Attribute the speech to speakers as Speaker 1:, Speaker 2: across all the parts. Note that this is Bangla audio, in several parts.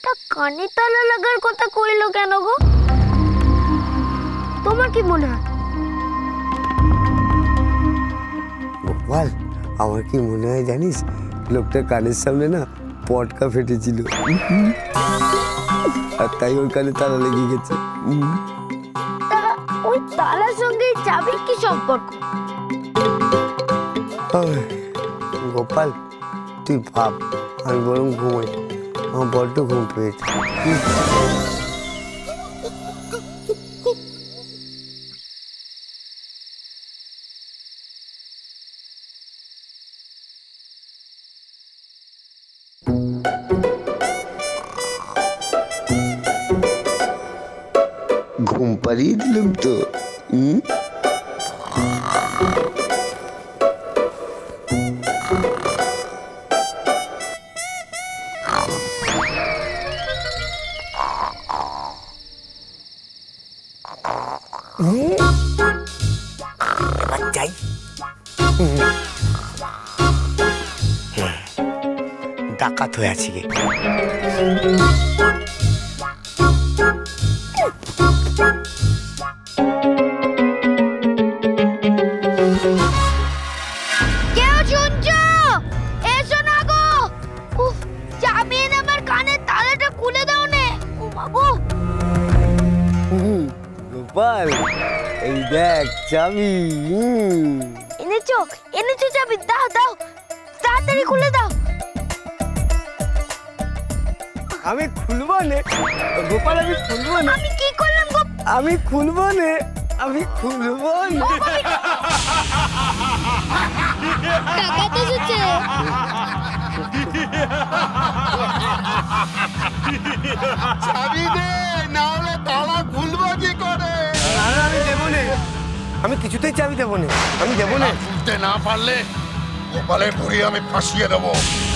Speaker 1: লোকটা কানে তালা লাগার কথা কইলো কেন গো? তোমার কি মনে হয়?
Speaker 2: গোপাল, আমার কি মনে হয় জানিস, লোকটা কানের সামনে না পটকা ফেটেছিল, আর তাই ওর কানে তালা লেগে গেছে।
Speaker 1: ওই তালার সঙ্গে চাবির কি সম্পর্ক?
Speaker 2: গোপাল, তুই ভাব, আমি বরং ঘুমাই, আমার বড্ড ঘুম পেয়েছে। ঘুম পাড়িয়ে দিলাম তো। যাই, ডাকাত হয়ে আছি গে। গোপাল, এই দেখ চাবি।
Speaker 1: এনেছো এনেছো চাবি, দাও দাও, তাড়াতাড়ি খুলে দাও।
Speaker 2: আমি খুলবো না গোপাল, আমি খুলবো না।
Speaker 1: আমি কি করলাম গো?
Speaker 2: আমি খুলবো না, আমি খুলবো না।
Speaker 1: ডাকাত এসেছে।
Speaker 3: চাবি দে, না হলে তালা খুলবো কি করে?
Speaker 2: আমি দেবো না, আমি কিছুতেই চাবি দেবো না, আমি দেবো না।
Speaker 3: খুলতে না পারলে গোপালের ভুঁড়ি আমি ফাঁসিয়ে দেবো।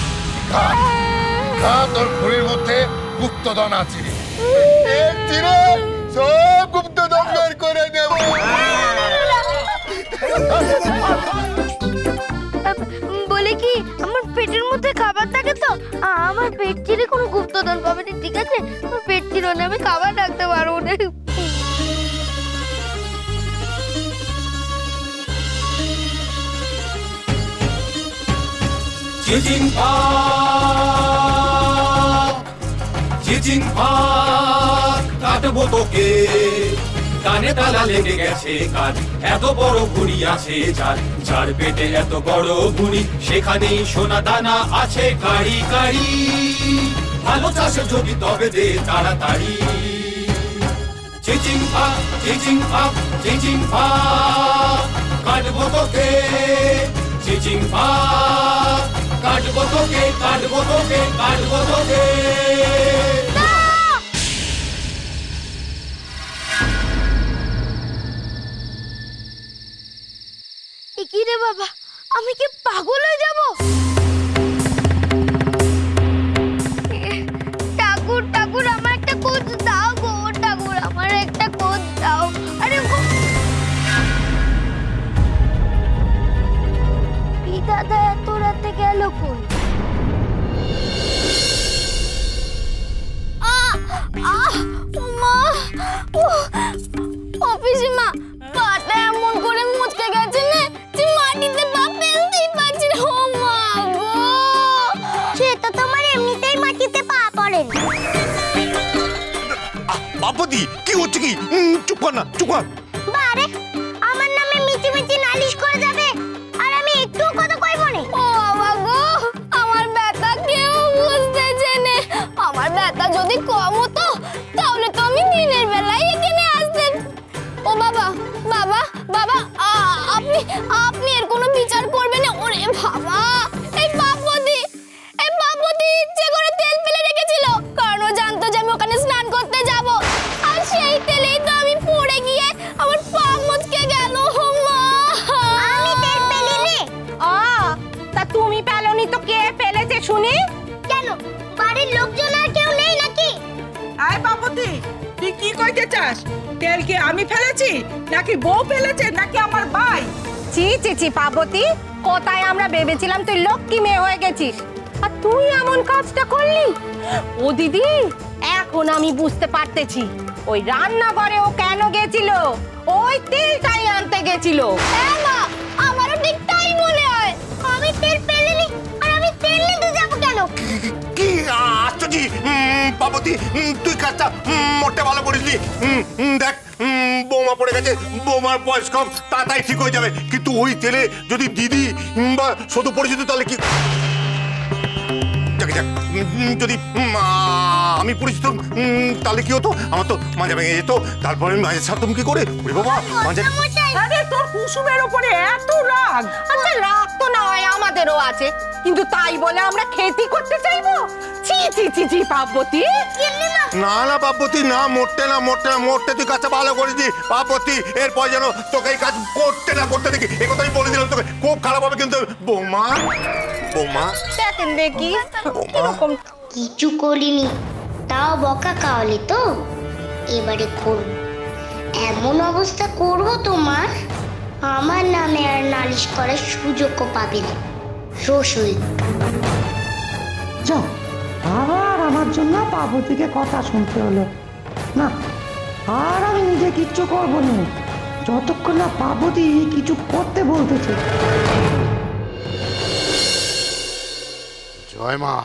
Speaker 3: তোর ভুঁড়ির মধ্যে গুপ্তধন আছে, সব গুপ্তধন বের করে নেব।
Speaker 1: বলে কি, আমার পেটের মধ্যে খাবার থাকে তো, আমার পেট চিরে কোনো গুপ্তধন পাবে না, ঠিক আছে? আমার পেট চিরে না, আমি খাবার রাখতে পারবো না।
Speaker 4: কাটবো তোকে, কানে তালা লেগে গেছে কার, এত বড় ভুঁড়ি আছে যার, যার পেটে এত বড় ভুঁড়ি, সেখানেই সোনা দানা আছে কারি কারি। ভালো চাষে যদি তবে দে তাড়াতাড়ি। চিচিং ফা, চিচিং ফা, চিচিং ফা, কাটবো তোকে, চিচিং ফা, কাটবো তোকে, কাটবো তোকে, কাটবো তোকে।
Speaker 1: কি রে বাবা, আমি কি পাগল হয়ে যাব? ঠাকুর ঠাকুর, আমার একটা খোঁজ দাও গো ঠাকুর, আমার একটা খোঁজ দাও। আরে দাদা এত রাতে গেল কই? অফিসে মা, পাটা এমন করে মুচকে গেছে না যে মাটিতে পা ফেলতেই পারছি না। ও মা গো, সে তো তোমার এমনিতেই মাটিতে পা পড়ে না।
Speaker 3: বাপদি, কি হচ্ছে কি? চুপ কর না, চুপ কর।
Speaker 1: বারে, আমার নামে মিচি মিচি নালিশ করে যাবে, আর আমি একটু কথা কইবো না। ও বাবা গো, আমার ব্যথা কেউ বুঝতেছে না। আমার ব্যথা যদি কম হতো তাহলে তো আমি দিনের বেলায় এখানে আসতেন। ও বাবা, বাবা, বাবা, আপনি আপনি এর কোনো বিচার করবেন না? ওরে বাবা, এই বাপদি ইচ্ছে করে তেল ফেলে রেখেছিল, কারণ ও জানতো যে আমি ওখানে স্নান করতে যাব, আর সেই তেলেই তো আমি পড়ে গিয়ে আমার পা মুচকে গেল। মা, আমি তেল ফেলিনি।
Speaker 5: তা তুমি ফেলোনি তো কে ফেলেছে শুনি?
Speaker 1: কেন, বাড়ির লোকজন আর কেউ নেই নাকি?
Speaker 5: আয় বাপতি, তুই কি কইতে চাস? তেল কি আমি ফেলেছি, নাকি বউ ফেলেছে, নাকি আমার ভাই? চি চি চি পার্বতী, কোথায় আমরা ভেবেছিলাম তুই লক্ষ্মী মেয়ে হয়ে গেছিস, আর
Speaker 6: তুই এমন কাজটা করলি? ও দিদি, এখন আমি বুঝতে পারতেছি ওই রান্নাঘরে ও কেন গেছিল। ওই তেলটাই আনতে গেছিল।
Speaker 1: হ্যাঁ মা, আমারও ঠিক তাই মনে হয়। আমি তেল পেলেনি, আর আমি তেল নিতে যাবো কেন?
Speaker 3: কি আশ্চর্য পার্বতী, তুই কাজটা মোটে ভালো করিসনি। দেখ বৌমা পড়ে গেছে, বৌমার বয়স কম, তাড়াতাড়ি ঠিক হয়ে যাবে। কিন্তু ওই তেলে যদি দিদি বা শুধু পরিচিত তাহলে কি, যদি আমি পরিচিত তাহলে কি হতো? আমার তো মাঝে ভেঙে যেত, তারপরে আমি মাঝে ছাড়তাম কি করে? বাবা মাঝে
Speaker 5: আরে তোর কুসুমের উপরে এত রাগ।
Speaker 6: আচ্ছা, রাগ তো না হয় আমাদেরও আছে, কিন্তু তাই বলে আমরা খেতি করতে চাইবো? ছি ছি ছি ছি পার্বতী।
Speaker 3: না না পার্বতী, না মোটে না মোটে না মোটে, তুই কাজটা ভালো করেছিস পার্বতী। এরপর যেন তোকে এই কাজ করতে না করতে দেখি, এই কথা আমি বলে দিলাম তোকে। খুব খারাপ হবে কিন্তু। বৌমা বৌমা
Speaker 6: দেখেন দেখি কিরকম।
Speaker 1: কিছু করিনি, তাও বকা খাওয়ালি তো। এবারে করব, এমন অবস্থা করব তোমার, আমার নামে আর নালিশ করার সুযোগও পাবে না। রসুল
Speaker 7: যাও, আবার আমার জন্য পার্বতীকে কথা শুনতে হলো। না, আর আমি নিজে কিচ্ছু করবো না যতক্ষণ না পার্বতী কিছু করতে বলতেছে।
Speaker 3: জয় মা,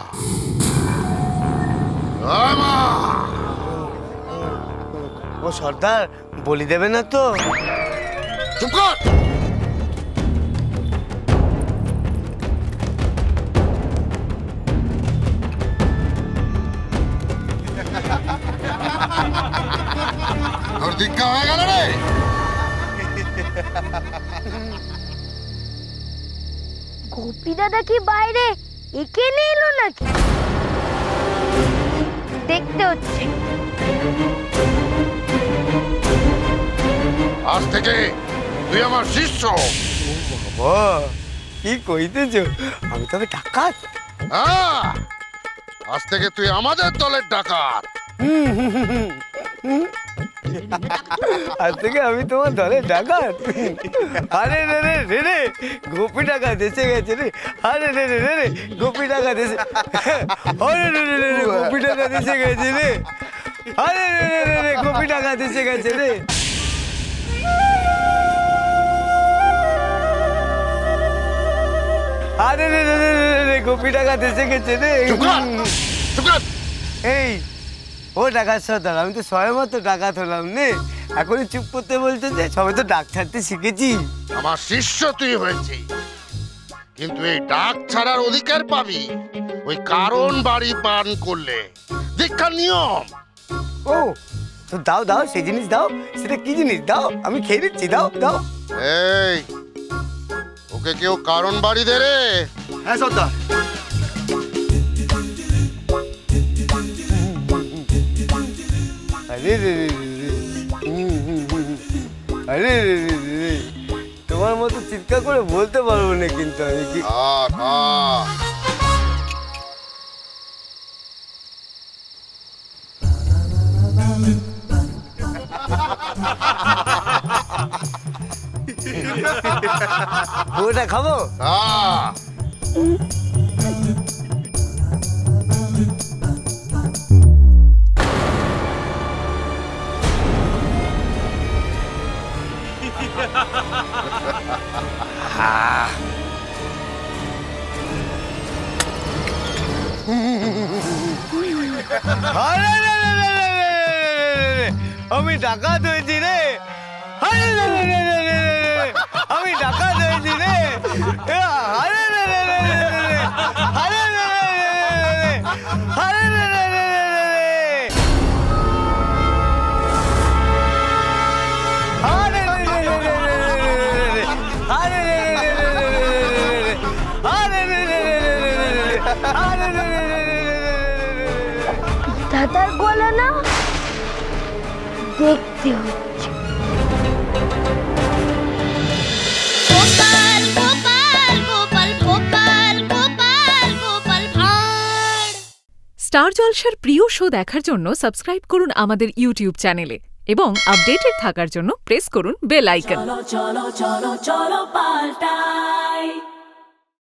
Speaker 3: জয় মা।
Speaker 2: ও সর্দার, বলি দেবে না তো?
Speaker 3: চুপ কর। তোর দীক্ষা হয়ে গেল রে।
Speaker 1: গোপী দাদা কি বাইরে এখানে এলো নাকি? দেখতে হচ্ছে।
Speaker 3: আজ থেকে তুই আমার শিষ্য।
Speaker 2: বাবা, কি কইতেছ? আমি তবে ডাকাত?
Speaker 3: হ্যাঁ, আজ থেকে তুই আমাদের দলের ডাকাত।
Speaker 2: আজ থেকে আমি তোমার দলের ডাকাত? আরে রে রে রে রে, গোপী ডাকাত এসে গেছে রে। আরে রে রে রে রে, গোপী ডাকাত এসে, আরে রে রে রে রে, গোপী ডাকাত এসে গেছে রে। আরে রে রে রে রে, গোপী ডাকাত এসে গেছে রে। আরে রে রে রে রে রে, গোপী ডাকাত এসে গেছে রে।
Speaker 3: চুপ কর, চুপ কর।
Speaker 2: এই, ও ডাকাত সর্দার, আমি তো সবাই মতো ডাকাত হলাম নে। এখনই চুপ করতে বলতে যে সবাই তো ডাক ছাড়তে শিখেছি।
Speaker 3: আমার শিষ্য তুই হয়েছিস, কিন্তু এই ডাক ছাড়ার অধিকার পাবি ওই কারণ বাড়ি পান করলে। দীক্ষার নিয়ম।
Speaker 2: ও তো দাও দাও, সেই জিনিস দাও। সেটা কি জিনিস দাও, আমি খেয়ে নিচ্ছি। দাও দাও।
Speaker 3: এই, ওকে কেউ কারণ বাড়ি দে রে।
Speaker 2: হ্যাঁ সর্দার। আরে রে রে রে, আরে রে রে রে, তোমার মতো চিৎকার করে বলতে পারবো না কিন্তু আমি কি। ওটা খাবো? আমি ডাকাত হয়েছি রে। আমি ডাকাত হয়েছি রে।
Speaker 1: দাদার গলা না, দেখতে হচ্ছে। গোপাল গোপাল গোপাল গোপাল গোপাল গোপাল ভাঁড়।
Speaker 8: স্টার জলসার প্রিয় শো দেখার জন্য সাবস্ক্রাইব করুন আমাদের ইউটিউব চ্যানেলে এবং আপডেটেড থাকার জন্য প্রেস করুন বেল আইকন।
Speaker 9: চলো চলো চলো চলো পাল্টাই।